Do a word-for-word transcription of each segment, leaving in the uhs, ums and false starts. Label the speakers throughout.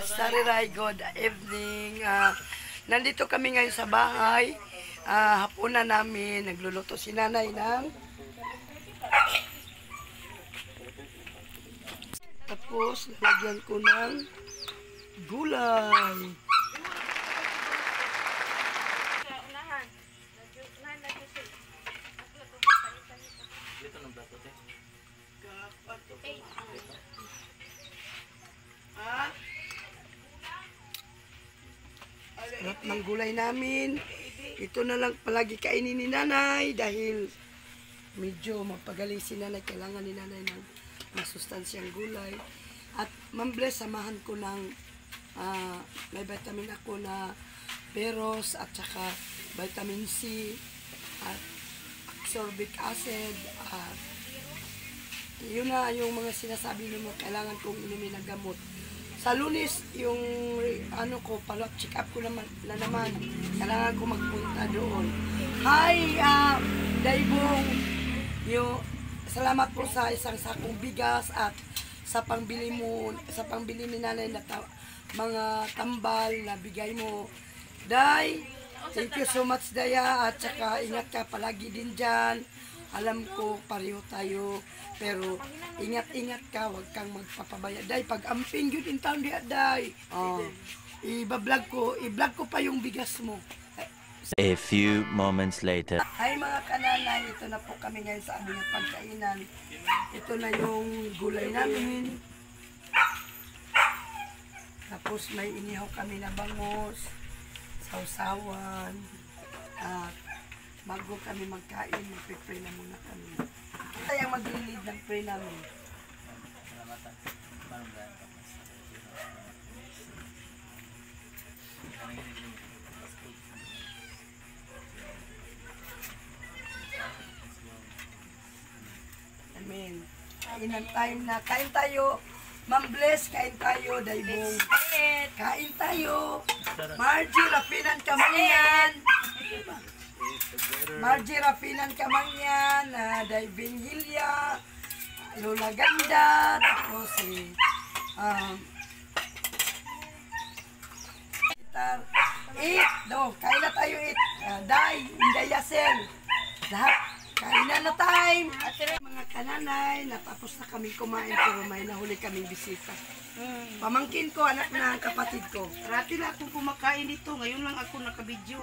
Speaker 1: Sariray, good evening. Uh, nandito kami ngayon sa bahay. Uh, hapunan namin. Nagluluto si nanay ng tapos lagyan ko ng gulay. Sarap ng gulay namin. Ito na lang palagi kainin ni nanay dahil medyo mapagaling si nanay. Kailangan ni nanay ng masustansyang gulay. At Ma'am Bless, samahan ko ng uh, may vitamin ako na peros at saka vitamin C at ascorbic acid. At yun na yung mga sinasabi mo kailangan kong inumin ng gamot. Sa Lunes, yung ano ko, follow-up check-up ko naman, na naman. Kailangan ko magpunta doon. Hi, uh, Daibong. Yung, salamat po sa isang sakong bigas at sa pangbili mo, sa pangbili ni nanay na ta mga tambal na bigay mo. Day, thank you so much, Daya. At saka ingat ka palagi din dyan. Alam ko, pareho tayo. Pero ingat-ingat ka, huwag kang magpapabaya. Day, pag amping yun in town diya, Day. Oh, i-vlog ko, i-vlog ko pa yung bigas mo.
Speaker 2: A few moments later.
Speaker 1: Hi mga kananay, ito na po kami ngayon sa aming pagkainan. Ito na yung gulay namin. Tapos may inihaw kami na bangus, sausawan. At bago kami magkain, magpipray na muna kami. Ito yung maglilid ng pray namin. Amen. Kainan time na. Kain tayo. Ma'am Bless, kain tayo. Daibong. Kain tayo. Margie, rapinan kamangyan. Margie, rapinan kamangyan. Uh, Daibing Hilya. Lola Ganda. Tapos si um, eat. Do, kain na tayo eat. Uh, Day, Inday Yasel. Lahat. Kain na na time. Mga kananay, natapos na kami kumain pero may nahuli kaming bisita. Hmm. Pamangkin ko, anak na kapatid ko.
Speaker 3: Rati na akong kumakain dito. Ngayon lang ako nakabidyo.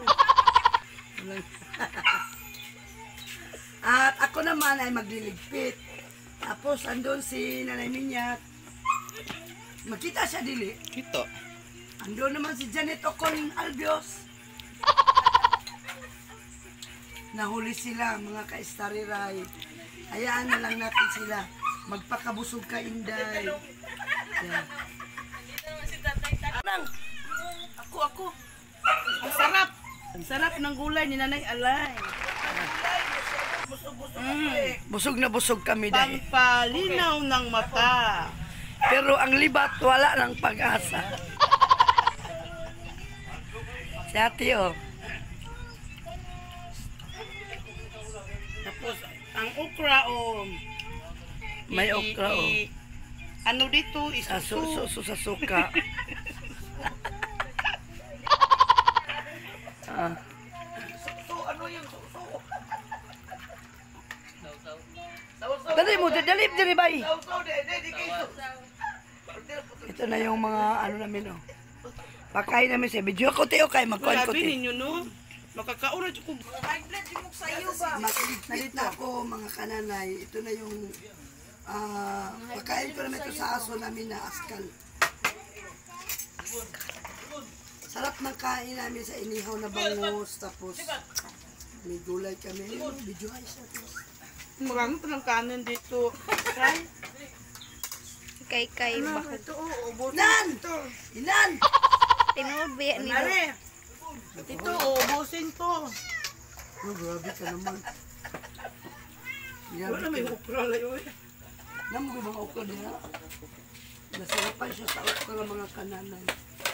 Speaker 1: At ako naman ay magliligpit. Tapos andun si Nanay Minyat. Makita siya dili.
Speaker 3: Ito.
Speaker 1: Andun naman si Janet Ocon Albios. Nahuli sila, mga ka-istariray. Hayaan na lang natin sila. Magpakabusog ka, Inday. Yeah.
Speaker 3: Ako, ako. Ang sarap. Ang sarap ng gulay ni Nanay Alay.
Speaker 1: Mm. Busog na busog kami dahil.
Speaker 3: Pampalinaw ng mata.
Speaker 1: Pero ang libat, wala ng pag-asa. Si ate, oh.
Speaker 3: Tapos, ang okra, oh.
Speaker 1: May okra, oh.
Speaker 3: Ano dito?
Speaker 1: Sa su su su sa suka. Ah.
Speaker 3: So, ano yung suso?
Speaker 1: Dali mo, dali, dali, bay. Ito na yung mga ano namin, oh. Pakain namin sa video ko, Teo, kay magkuhan ko,
Speaker 3: Grabe
Speaker 1: Teo.
Speaker 3: ninyo, no? Makakauna ko.
Speaker 1: Makilit na ako, mga kananay. Ito na yung uh, pagkain ko namin ito sa aso namin na askal. Sarap ng kain namin sa inihaw na bangus. Tapos may gulay kami. Video ay siya.
Speaker 3: Marami pa ng kanin dito. Right?
Speaker 4: Kay-kay
Speaker 3: Ano,
Speaker 4: bakit?
Speaker 3: ito, oh, ubusin
Speaker 1: Inan!
Speaker 3: ito.
Speaker 1: Inan!
Speaker 4: Tinood ba yan nito?
Speaker 3: Mare, ito, ubusin to.
Speaker 1: Oh, grabe ka naman. Grabe
Speaker 3: Wala, may
Speaker 1: ka.
Speaker 3: ukra lang yun.
Speaker 1: Naman mga okra nila. Nasarapan siya sa okra ng mga kananay.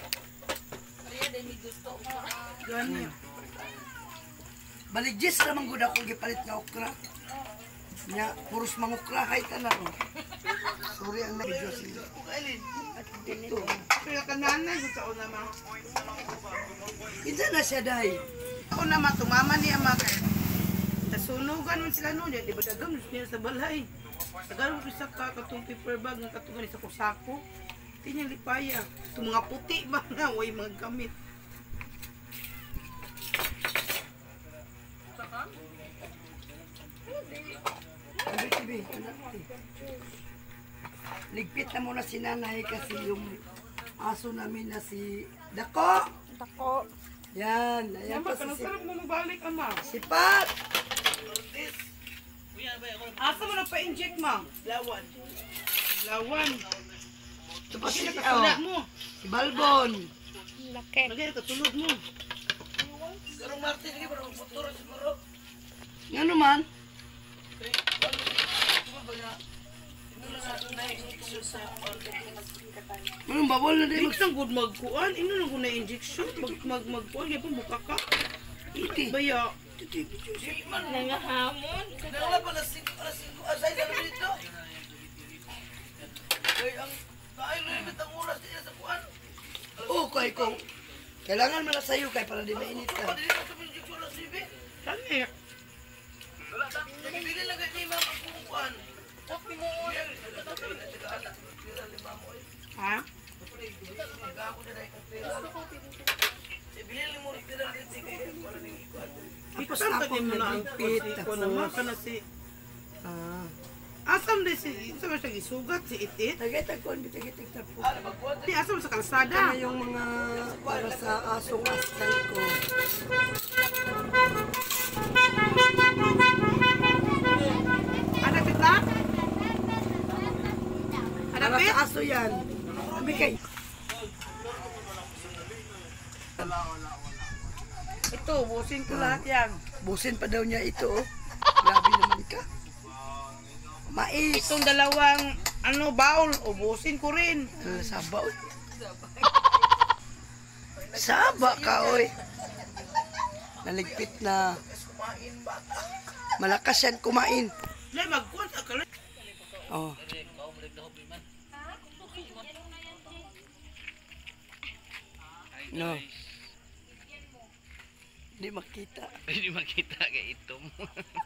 Speaker 3: Ganyan.
Speaker 1: Baligis naman gud ako gipalit nga okra. Nya puros mangukra hay ka na. Oh. Sorry ang video sila. Ito.
Speaker 3: Kaya kananay sa una ma.
Speaker 1: Kinsa na siya day.
Speaker 3: Ako na matumama niya mga nasunugan man sila noon, di ba dagang niya sa balay. Tagal mo isa ka katong paper bag ng katungan sa kusako. Tinya lipaya. Itong mga puti ba nga, way mga gamit.
Speaker 1: Sabi, sabi, anak ko. Ligpit na muna si nanay kasi yung aso namin na si Dako.
Speaker 4: Dako.
Speaker 1: Yan, ayan
Speaker 3: Ama,
Speaker 1: pa si si,
Speaker 3: kanang mo mabalik ama.
Speaker 1: si Pat.
Speaker 3: Asa mo na pa-inject ma? Lawan. Lawan.
Speaker 1: Ito pa si,
Speaker 3: Kasi
Speaker 1: oh,
Speaker 3: nakasula mo.
Speaker 1: si Balbon.
Speaker 4: Laki.
Speaker 3: Lagay na katulog mo.
Speaker 1: Nga naman. Anong babol na din?
Speaker 3: Di ka good magkuan. Ino lang kung na-injection. Mag, mag, magkuan. Kaya po buka ka.
Speaker 1: Iti.
Speaker 3: Baya.
Speaker 4: Nangahamon.
Speaker 1: Oo, kay ko. Kailangan mo na sa'yo kay para di mainit ka.
Speaker 3: Kani. Ha?
Speaker 1: Tapos
Speaker 3: Ikaw
Speaker 1: ako
Speaker 3: mo na ang
Speaker 1: nagligpit.
Speaker 3: pit. Ako naman ka na si...
Speaker 1: Ah.
Speaker 3: Asam din si... Isa ba siya isugat si Itit?
Speaker 1: Tagay-tagkon, bitagay-tagtapo.
Speaker 3: Di asam sa kalsada.
Speaker 1: Ito na yung mga para sa asong asal ko.
Speaker 3: Hanapit na?
Speaker 1: Para
Speaker 3: Hanapit?
Speaker 1: sa aso yan. Sabi kay.
Speaker 3: Ito, busin ko lahat yan.
Speaker 1: Busin pa daw niya ito. Oh. Grabe naman ka. Mais.
Speaker 3: Itong dalawang ano bowl, ubusin ko rin.
Speaker 1: Uh, saba, oy. Saba ka, oy. Naligpit na. Malakas yan kumain.
Speaker 3: Dahil magkuhan sa kalit.
Speaker 1: Oh. No. Hindi makita.
Speaker 5: Hindi makita kay ito mo.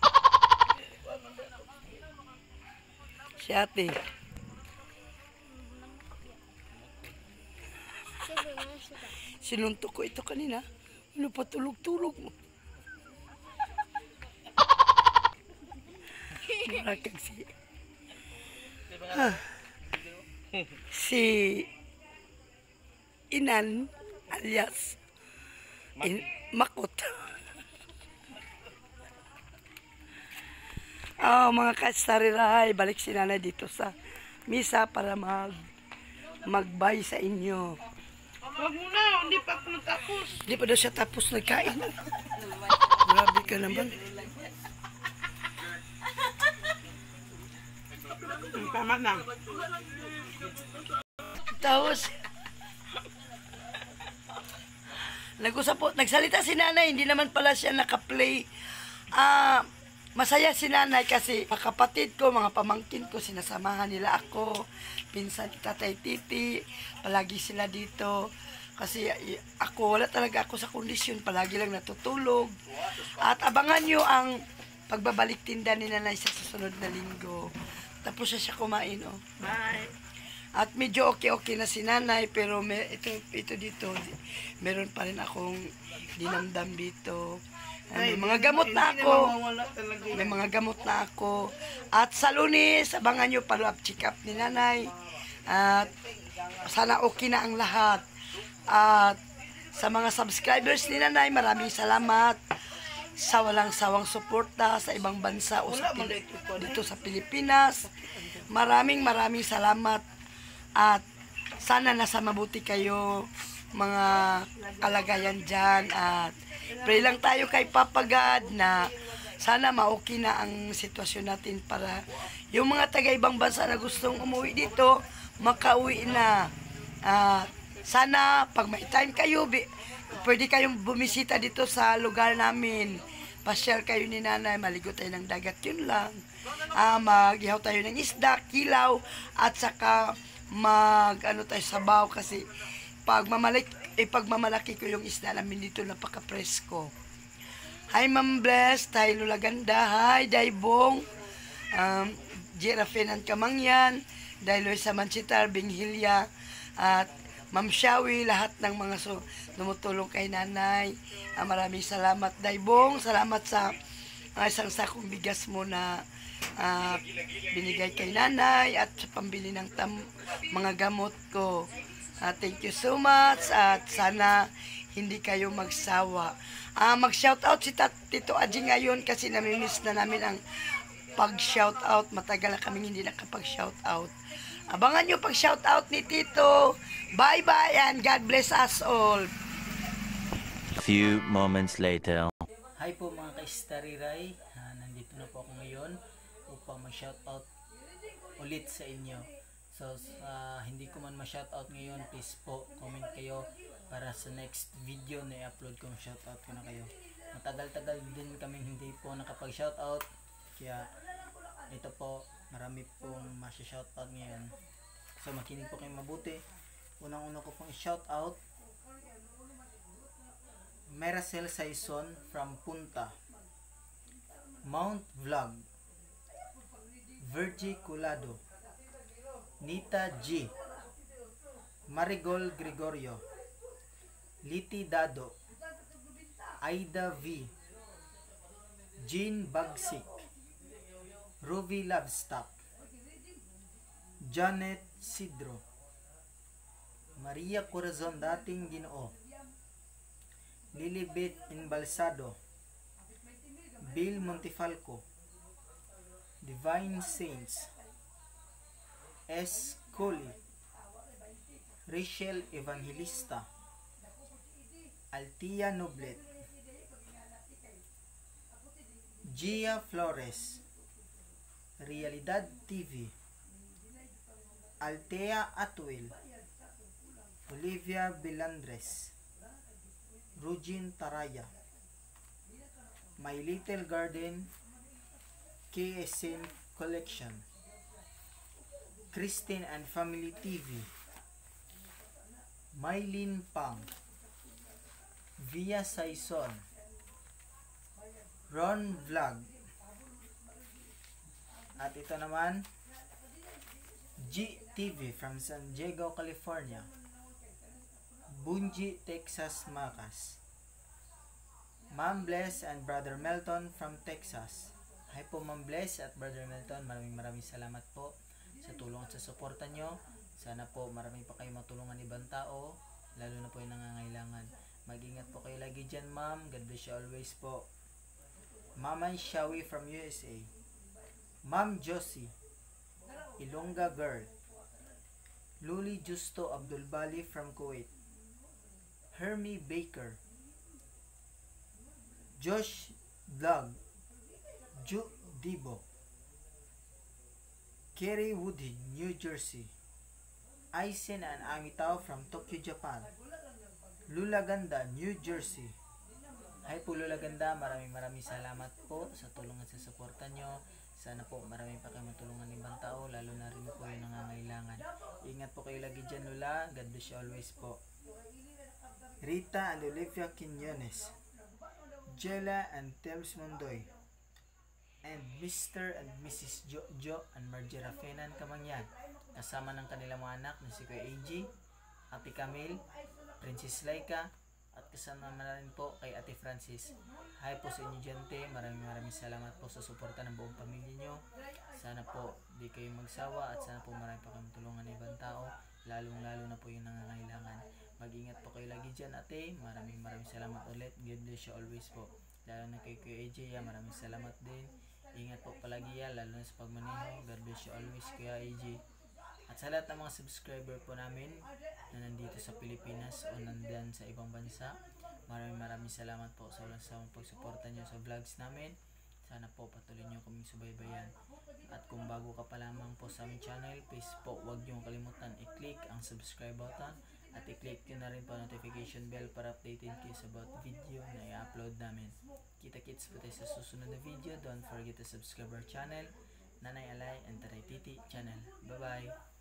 Speaker 1: Si ate. Sinuntok ko ito kanina. Ano pa tulog-tulog mo? Marakag si... Ha. Si... Inan alias in, Makot. Oh, mga kastariray, balik si nanay dito sa misa para mag magbay sa inyo.
Speaker 3: Huwag mo na, hindi pa ako natapos.
Speaker 1: Hindi pa daw siya tapos nagkain. Grabe ka naman.
Speaker 3: Tama na.
Speaker 1: Tapos, nag-usap po, nagsalita si nanay, hindi naman pala siya nakaplay. Ah, masaya si nanay kasi mga kapatid ko, mga pamangkin ko, sinasamahan nila ako, pinsan tatay titi, palagi sila dito. Kasi i- ako, wala talaga ako sa kondisyon, palagi lang natutulog. At abangan nyo ang pagbabalik tinda ni nanay sa susunod na linggo. Tapos siya siya kumain, oh.
Speaker 3: Bye.
Speaker 1: At medyo okay-okay na si nanay, pero may, ito, ito dito, meron pa rin akong dinamdam dito. May mga gamot na
Speaker 3: Hindi
Speaker 1: ako.
Speaker 3: mawawala talaga yan.
Speaker 1: May mga gamot na ako. At sa Lunes, abangan nyo follow-up check-up ni nanay. At sana okay na ang lahat. At sa mga subscribers ni nanay, maraming salamat sa walang sawang suporta sa ibang bansa o sa Pil- dito sa Pilipinas. Maraming maraming salamat. At sana nasa mabuti kayo mga kalagayan dyan. At pray lang tayo kay Papa God na sana ma-okay na ang sitwasyon natin para yung mga taga-ibang bansa na gustong umuwi dito, makauwi na. At sana pag may time kayo, bi- pwede kayong bumisita dito sa lugar namin. pasyal kayo ni nanay, maligo tayo ng dagat, yun lang. Ah, mag-ihaw tayo ng isda, kilaw, at saka mag, ano tayo, sabaw kasi pag mamalik, eh, pag mamalaki ko yung isda namin dito, napaka-presko. Hi, Ma'am Bless, hi, Lula Ganda, hi, Daibong, um, Girafin and Kamangyan, Dailoy sa Manchitar, Binghilya, at Ma'am Shawi, lahat ng mga so, tumutulong kay nanay. Ah, maraming salamat, Daibong. Salamat sa uh, isang sakong bigas mo na uh, binigay kay nanay at sa pambili ng tam, mga gamot ko. Uh, thank you so much at sana hindi kayo magsawa. Uh, mag-shoutout si Tito Aji ngayon kasi namimiss na namin ang pag-shoutout. Matagal na kaming hindi nakapag-shoutout. Abangan nyo pag-shoutout ni Tito. Bye-bye and God bless us all.
Speaker 2: Few moments later.
Speaker 6: Hi po mga ka-Stariray. Uh, nandito na po ako ngayon upang mag-shoutout ulit sa inyo. So, uh, hindi ko man ma-shoutout ngayon, please po, comment kayo para sa next video na i-upload ko, shoutout ko na kayo. Matagal-tagal din kami hindi po nakapag-shoutout, kaya ito po, marami pong masya-shoutout ngayon. So, makinig po kayo mabuti. Unang-una ko pong shoutout, Meracel Saison from Punta, Mount Vlog, Virgie Culado, Nita G, Marigol Gregorio, Liti Dado, Aida V, Jean Bagsik, Ruby Lovestock, Janet Sidro, Maria Corazon Dating Ginoo, Lilibet Inbalsado, Bill Montifalco, Divine Saints, S. Coley, Rachel Evangelista, Altia Noblet, Gia Flores, Realidad T V, Altea Atwell, Olivia Belandres, Rugin Taraya, My Little Garden, K S M Collection, Christine and Family T V, Mylene Pang, Via Saison, Ron Vlog, at ito naman G T V from San Diego, California, Bunji, Texas, Macas, Ma'am Bless and Brother Melton from Texas. Hi po Ma'am Bless at Brother Melton, maraming maraming salamat po sa tulong at sa suporta nyo. Sana po marami pa kayo matulungan ibang tao, lalo na po yung nangangailangan. Mag-ingat po kayo lagi dyan, ma'am. God bless you always po. Mama Shawi from U S A, Ma'am Josie, Ilongga Girl, Luli Justo Abdul Bali from Kuwait, Hermie Baker, Josh Vlog, Ju Dibo, Kerry Woodhead, New Jersey, Aizen and Amitao from Tokyo, Japan, Lula Ganda, New Jersey. Hi po Lula Ganda, maraming maraming salamat po sa tulong at sa suporta nyo. Sana po marami pa kayo matulungan ng ibang tao, lalo na rin po yung nangangailangan. Ingat po kayo lagi dyan Lula, God bless you always po. Rita and Olivia Quinones, Jella and Tels Mondoy, and Mister and Missus Jojo and Margie Rafenan Kamangyan, kasama ng kanilang mga anak na si Kuya A G, Ate Camille, Princess Laika, at kasama na rin po kay Ate Francis. Hi po sa inyo dyan, te. Maraming maraming salamat po sa suporta ng buong pamilya nyo. Sana po di kayo magsawa at sana po marami pa kayong tulungan ng ibang tao, lalong lalo na po yung nangangailangan. Mag-ingat po kayo lagi dyan, ate. Maraming maraming salamat ulit. God bless you always po. Lalo na kay Kuya A J, ya, maraming salamat din. Ingat po palagi ya, lalo na sa pagmaneho. God bless you always, Kuya A J. At sa lahat ng mga subscriber po namin na nandito sa Pilipinas o nandiyan sa ibang bansa, maraming maraming salamat po sa walang sawang pagsuporta nyo sa vlogs namin. Sana po patuloy nyo kaming subaybayan. At kung bago ka pa lamang po sa aming channel, please po huwag nyo kalimutan i-click ang subscribe button At i-click nyo na rin po notification bell para updated kayo sa bawat video na i-upload namin. Kita-kits po tayo sa susunod na video. Don't forget to subscribe our channel, Nanay Alay and Taray Titi channel. Bye-bye!